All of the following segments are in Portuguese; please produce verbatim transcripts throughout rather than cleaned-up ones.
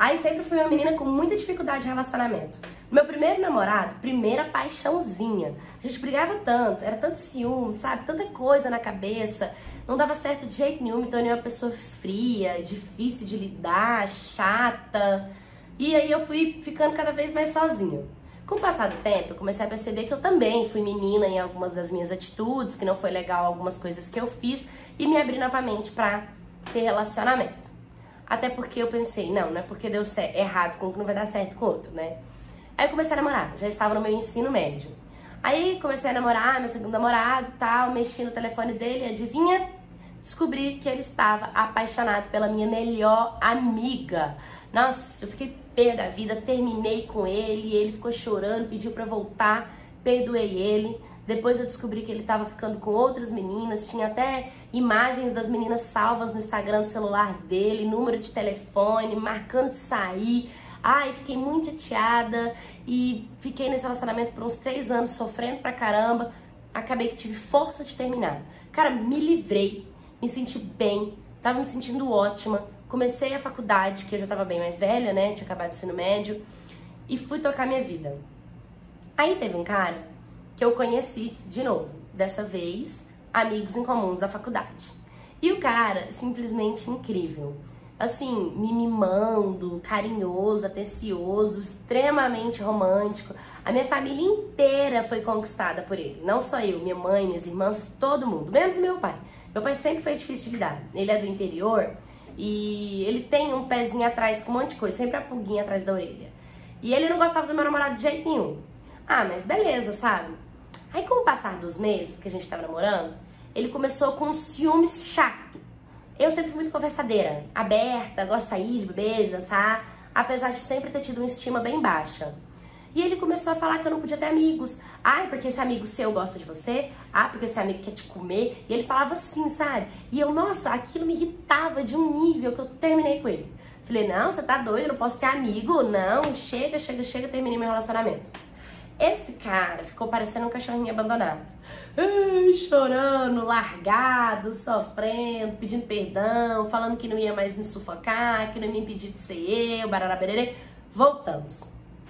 Aí sempre fui uma menina com muita dificuldade de relacionamento. Meu primeiro namorado, primeira paixãozinha. A gente brigava tanto, era tanto ciúme, sabe? Tanta coisa na cabeça. Não dava certo de jeito nenhum, então eu era uma pessoa fria, difícil de lidar, chata. E aí eu fui ficando cada vez mais sozinha. Com o passar do tempo, eu comecei a perceber que eu também fui menina em algumas das minhas atitudes, que não foi legal algumas coisas que eu fiz, e me abri novamente pra ter relacionamento. Até porque eu pensei, não, não é porque deu errado com um que não vai dar certo com o outro, né? Aí eu comecei a namorar, já estava no meu ensino médio. Aí comecei a namorar, meu segundo namorado e tal, mexi no telefone dele, adivinha? Descobri que ele estava apaixonado pela minha melhor amiga. Nossa, eu fiquei pé da vida, terminei com ele, ele ficou chorando, pediu pra voltar, perdoei ele. Depois eu descobri que ele tava ficando com outras meninas, tinha até imagens das meninas salvas no Instagram do celular dele, número de telefone, marcando de sair. Ai, fiquei muito chateada e fiquei nesse relacionamento por uns três anos, sofrendo pra caramba. Acabei que tive força de terminar. Cara, me livrei, me senti bem, tava me sentindo ótima. Comecei a faculdade, que eu já tava bem mais velha, né? Tinha acabado de ensino médio. E fui tocar minha vida. Aí teve um cara que eu conheci de novo. Dessa vez, amigos em comuns da faculdade. E o cara, simplesmente incrível. Assim, me mimando, carinhoso, atencioso, extremamente romântico. A minha família inteira foi conquistada por ele. Não só eu, minha mãe, minhas irmãs, todo mundo. Menos meu pai. Meu pai sempre foi difícil de lidar. Ele é do interior e ele tem um pezinho atrás com um monte de coisa. Sempre a pulguinha atrás da orelha. E ele não gostava do meu namorado de jeito nenhum. Ah, mas beleza, sabe? Aí com o passar dos meses que a gente tava namorando, ele começou com um ciúmes chato. Eu sempre fui muito conversadeira, aberta, gosto de sair, de beber, de dançar, apesar de sempre ter tido uma estima bem baixa. E ele começou a falar que eu não podia ter amigos. Ai, porque esse amigo seu gosta de você. Ah, porque esse amigo quer te comer. E ele falava assim, sabe? E eu, nossa, aquilo me irritava de um nível que eu terminei com ele. Falei, não, você tá doido, eu não posso ter amigo. Não, chega, chega, chega, terminei meu relacionamento. Esse cara ficou parecendo um cachorrinho abandonado. Ai, chorando, largado, sofrendo, pedindo perdão, falando que não ia mais me sufocar, que não ia me impedir de ser eu, bararaberê. Voltamos.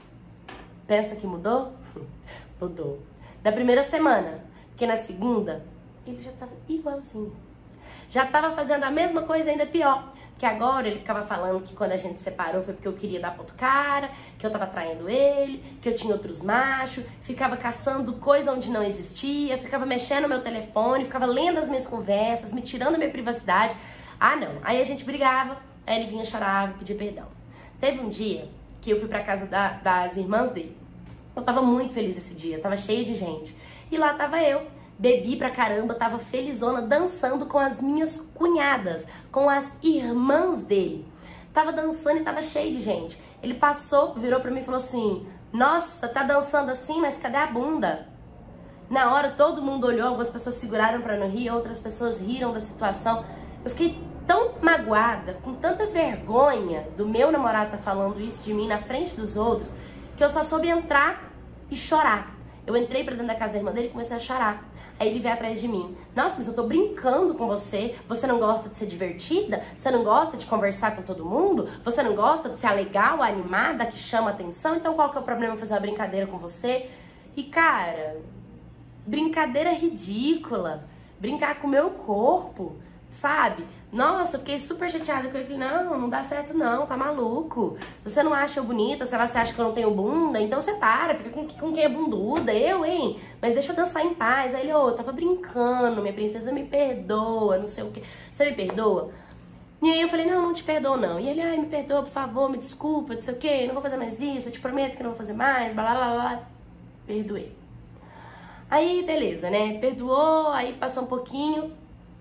Pensa que mudou? Mudou. Da primeira semana, porque na segunda, ele já tava igualzinho. Já tava fazendo a mesma coisa, ainda pior. Que agora ele ficava falando que quando a gente separou foi porque eu queria dar pra outro cara, que eu tava traindo ele, que eu tinha outros machos, ficava caçando coisa onde não existia, ficava mexendo no meu telefone, ficava lendo as minhas conversas, me tirando a minha privacidade. Ah, não. Aí a gente brigava, aí ele vinha, chorava, pedia perdão. Teve um dia que eu fui pra casa da, das irmãs dele. Eu tava muito feliz esse dia, tava cheio de gente. E lá tava eu. Bebi pra caramba, tava felizona, dançando com as minhas cunhadas, com as irmãs dele. Tava dançando e tava cheio de gente. Ele passou, virou pra mim e falou assim, nossa, tá dançando assim, mas cadê a bunda? Na hora todo mundo olhou, algumas pessoas seguraram pra não rir, outras pessoas riram da situação. Eu fiquei tão magoada, com tanta vergonha do meu namorado tá falando isso de mim na frente dos outros, que eu só soube entrar e chorar. Eu entrei pra dentro da casa da irmã dele e comecei a chorar. Aí ele veio atrás de mim. Nossa, mas eu tô brincando com você. Você não gosta de ser divertida? Você não gosta de conversar com todo mundo? Você não gosta de ser a legal, a animada, que chama atenção? Então qual que é o problema em fazer uma brincadeira com você? E cara, brincadeira ridícula. Brincar com o meu corpo, sabe? Nossa, eu fiquei super chateada com ele. Falei, não, não dá certo não, tá maluco. Se você não acha eu bonita, se você acha que eu não tenho bunda, então você para, fica com, com quem é bunduda, eu, hein? Mas deixa eu dançar em paz. Aí ele, ô, oh, eu tava brincando, minha princesa, me perdoa, não sei o que. Você me perdoa? E aí eu falei, não, não te perdoo não. E ele, ai, me perdoa, por favor, me desculpa, não sei o que, eu não vou fazer mais isso, eu te prometo que não vou fazer mais, blá, blá, blá, blá. Perdoei. Aí, beleza, né? Perdoou, aí passou um pouquinho.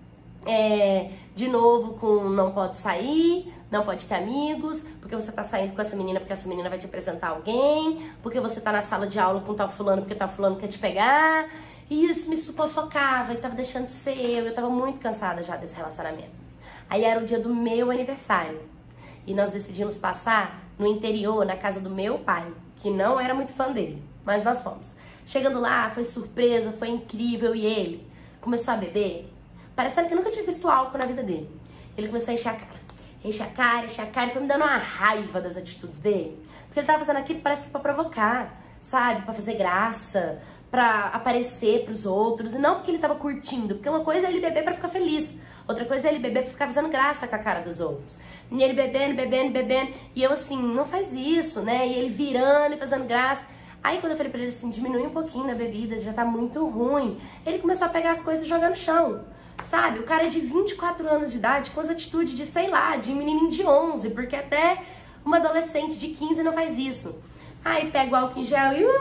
É, de novo com não pode sair, não pode ter amigos, porque você tá saindo com essa menina porque essa menina vai te apresentar alguém, porque você tá na sala de aula com tal fulano porque tal fulano quer te pegar. E isso me sufocava e tava deixando de ser eu, eu tava muito cansada já desse relacionamento. Aí era o dia do meu aniversário e nós decidimos passar no interior, na casa do meu pai, que não era muito fã dele, mas nós fomos. Chegando lá, foi surpresa, foi incrível e ele começou a beber parecendo que nunca tinha visto álcool na vida dele. Ele começou a encher a cara. enche a cara, enche a cara, e foi me dando uma raiva das atitudes dele. Porque ele tava fazendo aquilo, parece que pra provocar, sabe? Pra fazer graça, pra aparecer pros outros, e não porque ele tava curtindo, porque uma coisa é ele beber pra ficar feliz, outra coisa é ele beber pra ficar fazendo graça com a cara dos outros. E ele bebendo, bebendo, bebendo, e eu assim, não faz isso, né? E ele virando e fazendo graça. Aí quando eu falei pra ele assim, diminui um pouquinho na bebida, já tá muito ruim, ele começou a pegar as coisas e jogar no chão, sabe? O cara é de vinte e quatro anos de idade com as atitudes de, sei lá, de menininho de onze, porque até uma adolescente de quinze não faz isso. Aí pega o álcool em gel e...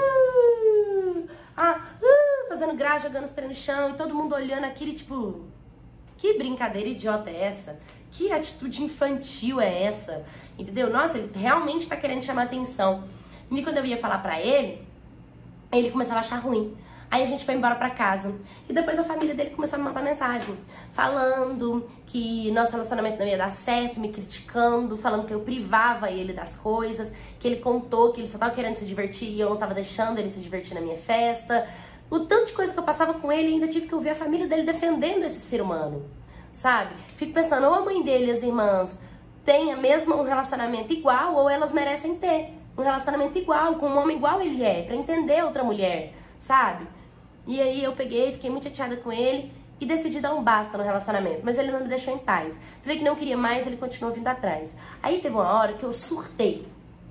Uh, ah, uh, fazendo graça, jogando os trem no chão, e todo mundo olhando aquilo, tipo... Que brincadeira idiota é essa? Que atitude infantil é essa? Entendeu? Nossa, ele realmente tá querendo chamar atenção. E quando eu ia falar pra ele, ele começava a achar ruim. Aí a gente foi embora pra casa. E depois a família dele começou a me mandar mensagem, falando que nosso relacionamento não ia dar certo, me criticando, falando que eu privava ele das coisas, que ele contou que ele só tava querendo se divertir e eu não tava deixando ele se divertir na minha festa. O tanto de coisa que eu passava com ele, ainda tive que ouvir a família dele defendendo esse ser humano, sabe? Fico pensando, ou a mãe dele e as irmãs têm mesmo um relacionamento igual, ou elas merecem ter um relacionamento igual, com um homem igual ele é, pra entender outra mulher, sabe? E aí eu peguei, fiquei muito chateada com ele e decidi dar um basta no relacionamento, mas ele não me deixou em paz. Falei que não queria mais, ele continuou vindo atrás. Aí teve uma hora que eu surtei.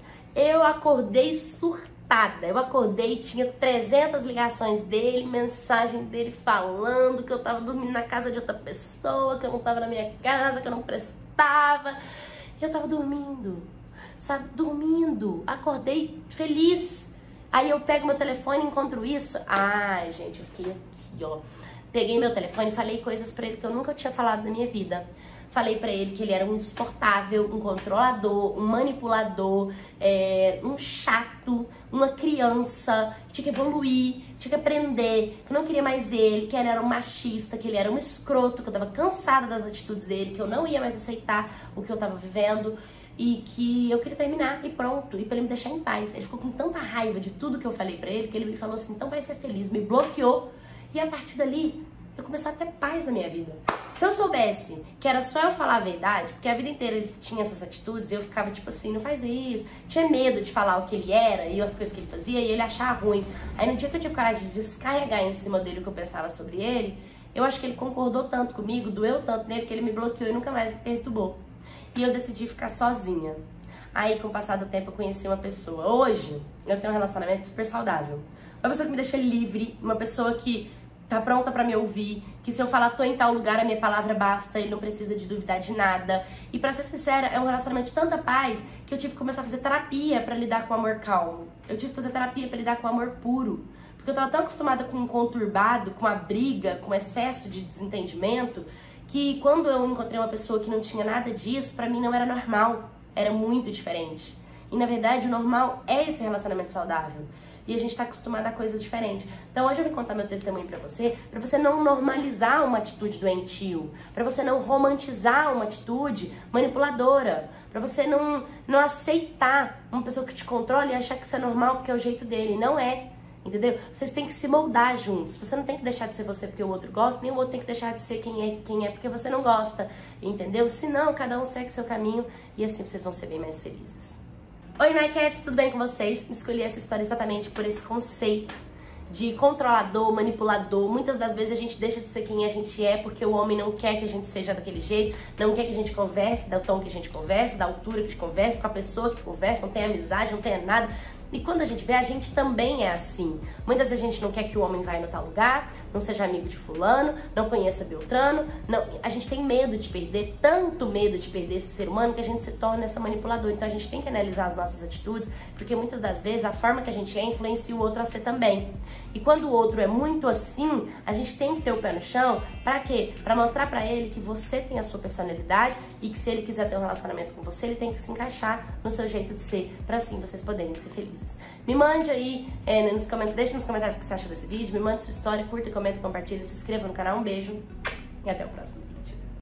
Eu acordei surtada. Eu acordei, tinha trezentas ligações dele, mensagem dele falando que eu tava dormindo na casa de outra pessoa, que eu não tava na minha casa, que eu não prestava. Eu tava dormindo, sabe? Dormindo. Acordei feliz. Aí eu pego meu telefone e encontro isso. Ai, gente, eu fiquei aqui, ó. Peguei meu telefone e falei coisas pra ele que eu nunca tinha falado na minha vida. Falei pra ele que ele era um insuportável, um controlador, um manipulador, é, um chato, uma criança, que tinha que evoluir, tinha que aprender, que eu não queria mais ele, que ele era um machista, que ele era um escroto, que eu tava cansada das atitudes dele, que eu não ia mais aceitar o que eu tava vivendo. E que eu queria terminar e pronto, e pra ele me deixar em paz. Ele ficou com tanta raiva de tudo que eu falei pra ele, que ele me falou assim, então vai ser feliz, me bloqueou. E a partir dali, eu comecei a ter paz na minha vida. Se eu soubesse que era só eu falar a verdade, porque a vida inteira ele tinha essas atitudes, e eu ficava tipo assim, não faz isso. Tinha medo de falar o que ele era e as coisas que ele fazia, e ele achar ruim. Aí no dia que eu tive coragem de descarregar em cima dele o que eu pensava sobre ele, eu acho que ele concordou tanto comigo, doeu tanto nele, que ele me bloqueou e nunca mais me perturbou. E eu decidi ficar sozinha. Aí, com o passar do tempo, eu conheci uma pessoa. Hoje, eu tenho um relacionamento super saudável. Uma pessoa que me deixa livre, uma pessoa que tá pronta pra me ouvir, que se eu falar tô em tal lugar, a minha palavra basta, ele não precisa de duvidar de nada. E pra ser sincera, é um relacionamento de tanta paz que eu tive que começar a fazer terapia pra lidar com o amor calmo. Eu tive que fazer terapia pra lidar com o amor puro. Porque eu tava tão acostumada com um conturbado, com a briga, com excesso de desentendimento, que quando eu encontrei uma pessoa que não tinha nada disso, pra mim não era normal, era muito diferente. E na verdade o normal é esse relacionamento saudável. E a gente tá acostumado a coisas diferentes. Então hoje eu vim contar meu testemunho pra você, pra você não normalizar uma atitude doentio, pra você não romantizar uma atitude manipuladora, pra você não, não aceitar uma pessoa que te controla e achar que isso é normal porque é o jeito dele. Não é. Entendeu? Vocês têm que se moldar juntos. Você não tem que deixar de ser você porque o outro gosta, nem o outro tem que deixar de ser quem é, quem é porque você não gosta. Entendeu? Senão, cada um segue seu caminho e assim vocês vão ser bem mais felizes. Oi, My Cats, tudo bem com vocês? Escolhi essa história exatamente por esse conceito de controlador, manipulador. Muitas das vezes a gente deixa de ser quem a gente é porque o homem não quer que a gente seja daquele jeito, não quer que a gente converse do tom que a gente conversa, da altura que a gente conversa, com a pessoa que conversa, não tem amizade, não tem nada. E quando a gente vê, a gente também é assim. Muitas vezes a gente não quer que o homem vá no tal lugar, não seja amigo de fulano, não conheça Beltrano. Não, a gente tem medo de perder, tanto medo de perder esse ser humano, que a gente se torna essa manipuladora. Então a gente tem que analisar as nossas atitudes, porque muitas das vezes a forma que a gente é influencia o outro a ser também. E quando o outro é muito assim, a gente tem que ter o pé no chão. Pra quê? Pra mostrar pra ele que você tem a sua personalidade e que se ele quiser ter um relacionamento com você, ele tem que se encaixar no seu jeito de ser, pra assim vocês poderem ser felizes. Me mande aí, é, nos comentários, deixe nos comentários o que você acha desse vídeo, me mande sua história, curta, comenta, compartilha, se inscreva no canal, um beijo e até o próximo.